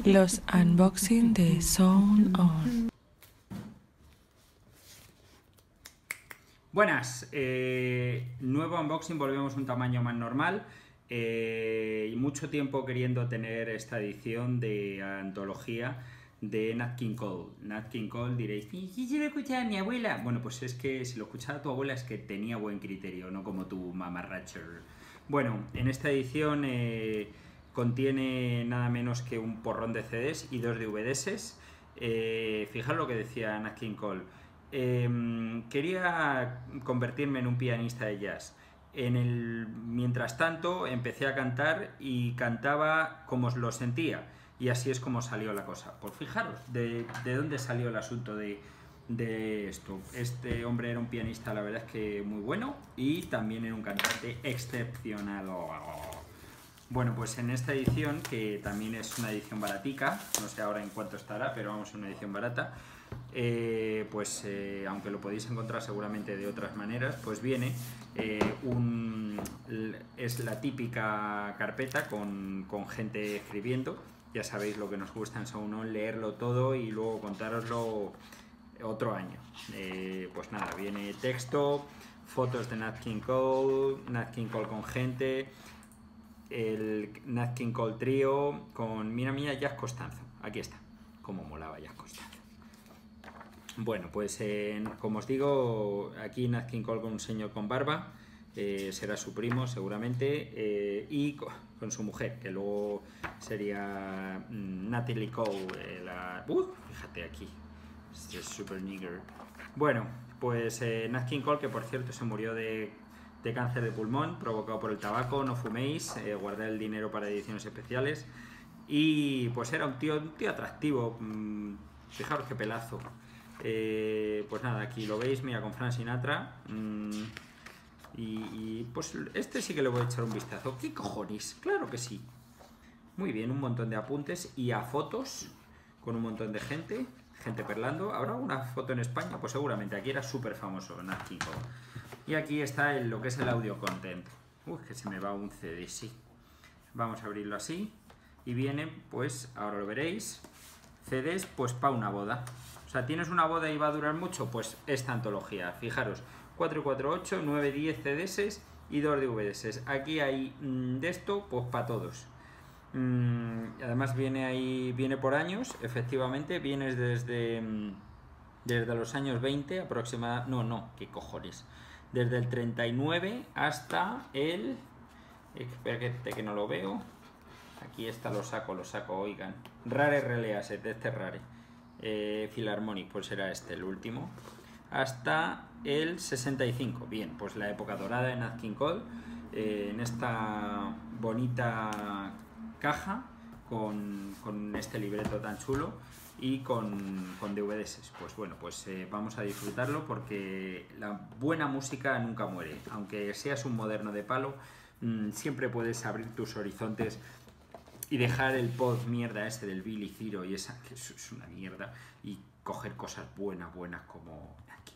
Los unboxing de Sound On. Buenas, nuevo unboxing, volvemos a un tamaño más normal y mucho tiempo queriendo tener esta edición de antología de Nat King Cole. Nat King Cole, diréis, ¿y si lo escuchaba mi abuela? Bueno, pues es que si lo escuchaba tu abuela es que tenía buen criterio, no como tu mamarracher. Bueno, en esta edición contiene nada menos que un porrón de CDs y 2 DVDs. Fijaros lo que decía Nat King Cole. Quería convertirme en un pianista de jazz. Mientras tanto empecé a cantar y cantaba como lo sentía, y así es como salió la cosa. Pues fijaros de dónde salió el asunto de esto. Este hombre era un pianista, la verdad es que muy bueno, y también era un cantante excepcional. Bueno, pues en esta edición, que también es una edición baratica, no sé ahora en cuánto estará, pero vamos, es una edición barata, aunque lo podéis encontrar seguramente de otras maneras, pues viene es la típica carpeta con gente escribiendo. Ya sabéis lo que nos gusta en Sound On, leerlo todo y luego contároslo otro año. Pues nada, viene texto, fotos de Nat King Cole con gente, el Nat King Cole trío con, mira, Jazz Costanzo, aquí está, como molaba Jazz Costanzo. Bueno, pues como os digo, aquí Nat King Cole con un señor con barba, será su primo seguramente, y con su mujer, que luego sería Natalie Cole, fíjate aquí, este es super nigger. Bueno, pues Nat King Cole, que por cierto se murió de cáncer de pulmón provocado por el tabaco. No fuméis, guardad el dinero para ediciones especiales. Y pues era un tío atractivo, fijaros qué pelazo. Pues nada, aquí lo veis, mira, con Frank Sinatra. Y pues este sí que le voy a echar un vistazo. ¿Qué cojones? Claro que sí. Muy bien, un montón de apuntes y a fotos con un montón de gente perlando. ¿Habrá una foto en España? Pues seguramente, aquí era súper famoso Nat King Cole. Y aquí está lo que es el audio content. Que se me va un CD, sí. Vamos a abrirlo así. Y viene, pues, ahora lo veréis, CDs, pues para una boda. O sea, ¿tienes una boda y va a durar mucho? Pues esta antología. Fijaros, 4, 4, 8, 9, 10 CDs y 2 DVDs. Aquí hay de esto, pues para todos. Además viene por años, efectivamente. Vienes desde los años 20 aproximadamente. No, qué cojones. Desde el 39 hasta el... Espérate que no lo veo. Aquí está, lo saco, oigan. Rare Release, de este Rare. Philharmonic, pues será este, el último. Hasta el 65. Bien, pues la época dorada de Nat King Cole. En esta bonita caja con este libreto tan chulo y con DVDs. Pues bueno, pues vamos a disfrutarlo, porque la buena música nunca muere. Aunque seas un moderno de palo, siempre puedes abrir tus horizontes y dejar el pod mierda ese del Billy Ciro y esa, que es una mierda, y coger cosas buenas como aquí.